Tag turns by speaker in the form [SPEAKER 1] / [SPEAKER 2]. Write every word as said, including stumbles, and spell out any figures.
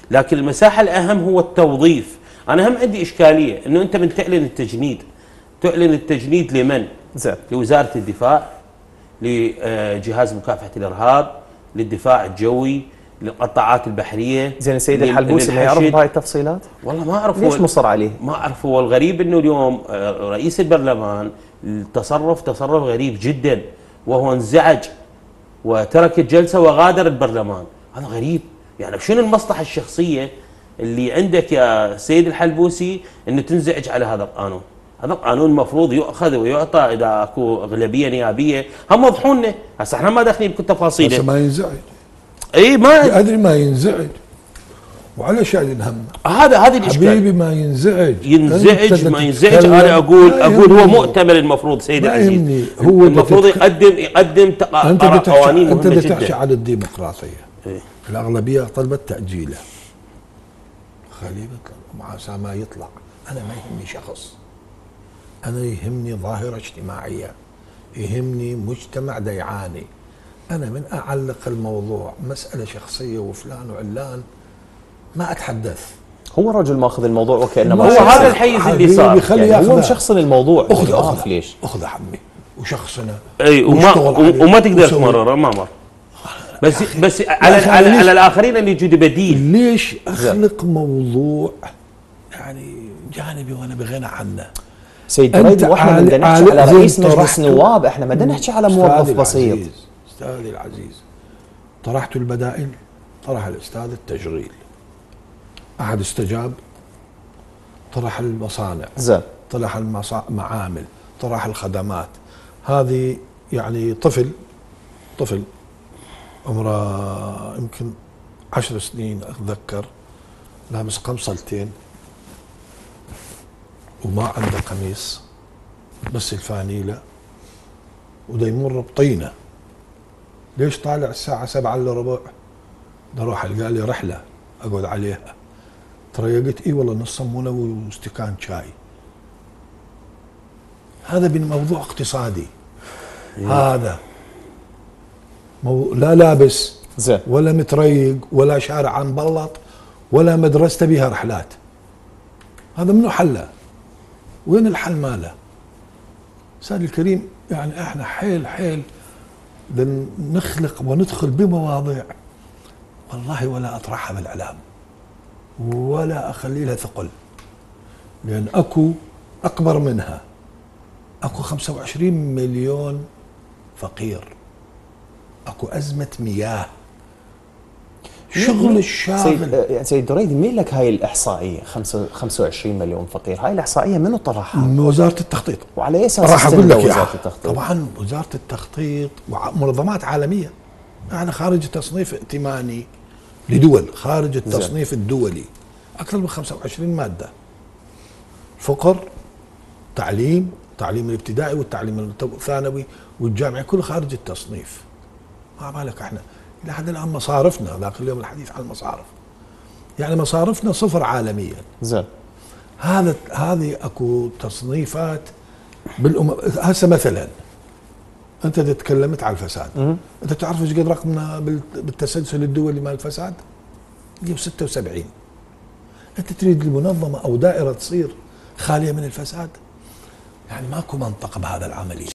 [SPEAKER 1] لكن المساحه الاهم هو التوظيف. انا هم عندي اشكاليه انه انت من تعلن التجنيد، تعلن التجنيد لمن؟
[SPEAKER 2] زين.
[SPEAKER 1] لوزاره الدفاع، لجهاز مكافحه الارهاب، للدفاع الجوي، للقطاعات البحريه.
[SPEAKER 2] زين السيد الحلبوسي ما يعرف بهاي التفصيلات؟
[SPEAKER 1] والله ما اعرف.
[SPEAKER 2] ليش مصر عليه؟
[SPEAKER 1] ما اعرف. هو الغريب انه اليوم رئيس البرلمان تصرف تصرف غريب جدا، وهو انزعج وترك الجلسه وغادر البرلمان. هذا غريب. يعني شنو المصلحه الشخصيه اللي عندك يا سيد الحلبوسي انه تنزعج على هذا القانون؟ هذا القانون المفروض يؤخذ ويعطى اذا اكو اغلبيه نيابيه. هم وضحوا لنا، هسه احنا ما داخلين بكل تفاصيله.
[SPEAKER 3] بس ما ينزعج.
[SPEAKER 1] اي ما
[SPEAKER 3] ادري ما ينزعج. وعلى شأن هم
[SPEAKER 1] هذا هذه الاشكال.
[SPEAKER 3] حبيبي ما ينزعج.
[SPEAKER 1] ينزعج ما ينزعج. انا اقول اقول هو مؤتمر المفروض سيد العزيز.
[SPEAKER 3] هو
[SPEAKER 1] المفروض يقدم يقدم قوانين
[SPEAKER 3] انت
[SPEAKER 1] مهمه جدا.
[SPEAKER 3] تحكي عن الديمقراطيه. إيه؟ الاغلبيه طلبت تاجيله. خليه مع عسى ما يطلع. انا ما يهمني شخص، انا يهمني ظاهره اجتماعيه، يهمني مجتمع يعاني. انا من اعلق الموضوع مساله شخصيه وفلان وعلان ما اتحدث.
[SPEAKER 2] هو رجل ماخذ الموضوع وكانه
[SPEAKER 1] هو هذا الحيز اللي صار.
[SPEAKER 2] يعني هو مشخصن الموضوع.
[SPEAKER 3] اخذ اخذ
[SPEAKER 2] ليش؟
[SPEAKER 3] اخذ حمي وشخصنا.
[SPEAKER 1] اي وما وما تقدر تمرره. ما مر. بس بس على على, على الاخرين ان يوجد بديل.
[SPEAKER 3] ليش اخلق موضوع يعني جانبي وانا بغنى عنه؟
[SPEAKER 2] سيد دريد، واحنا بدنا نحكي على رئيس مجلس النواب، احنا بدنا نحكي على موظف بسيط.
[SPEAKER 3] استاذي العزيز، طرحت البدائل، طرح الاستاذ التشغيل، احد استجاب، طرح المصانع،
[SPEAKER 2] زين،
[SPEAKER 3] طرح المعامل، طرح الخدمات. هذه يعني طفل طفل عمره يمكن عشر سنين اتذكر، لابس قمصلتين وما عنده قميص، بس الفانيله، ودا يمر بطينه. ليش طالع الساعه سبعة الا ربع؟ بدي اروح القى لي رحله اقعد عليها. تريقت اي والله نص صمونه واستكان شاي. هذا بموضوع اقتصادي. هذا مو لا لابس
[SPEAKER 2] زين
[SPEAKER 3] ولا متريق ولا شارع مبلط ولا مدرسته بها رحلات. هذا منو حله؟ وين الحل ماله؟ سيدي الكريم، يعني احنا حيل حيل نخلق وندخل بمواضيع والله ولا اطرحها بالاعلام ولا اخلي لها ثقل، لان اكو اكبر منها. اكو خمسة وعشرين مليون فقير، اكو ازمه مياه. شغل الشاغل.
[SPEAKER 2] سيد سيد دريد، مين لك هاي الاحصائيه خمسة وعشرين مليون فقير؟ هاي الاحصائيه منو طرحها؟
[SPEAKER 3] من وزاره التخطيط.
[SPEAKER 2] وعلى اي اساس
[SPEAKER 3] راح اقول لك
[SPEAKER 2] وزاره التخطيط؟
[SPEAKER 3] طبعا وزاره التخطيط ومنظمات عالميه. احنا خارج التصنيف ائتماني لدول، خارج التصنيف زي. الدولي، اكثر من خمسة وعشرين ماده. فقر، تعليم، تعليم الابتدائي والتعليم الثانوي والجامعي كله خارج التصنيف. ما بالك احنا الى حد الان مصارفنا، ذاك اليوم الحديث عن المصارف، يعني مصارفنا صفر عالميا.
[SPEAKER 2] زين.
[SPEAKER 3] هذا هذه اكو تصنيفات بالأمم. هسه مثلا انت تكلمت على الفساد، م- انت تعرف ايش قد رقمنا بالتسلسل الدولي مال الفساد؟ يجيب ستة وسبعين. انت تريد المنظمه او دائره تصير خاليه من الفساد؟ يعني ماكو منطق بهذا العمليه.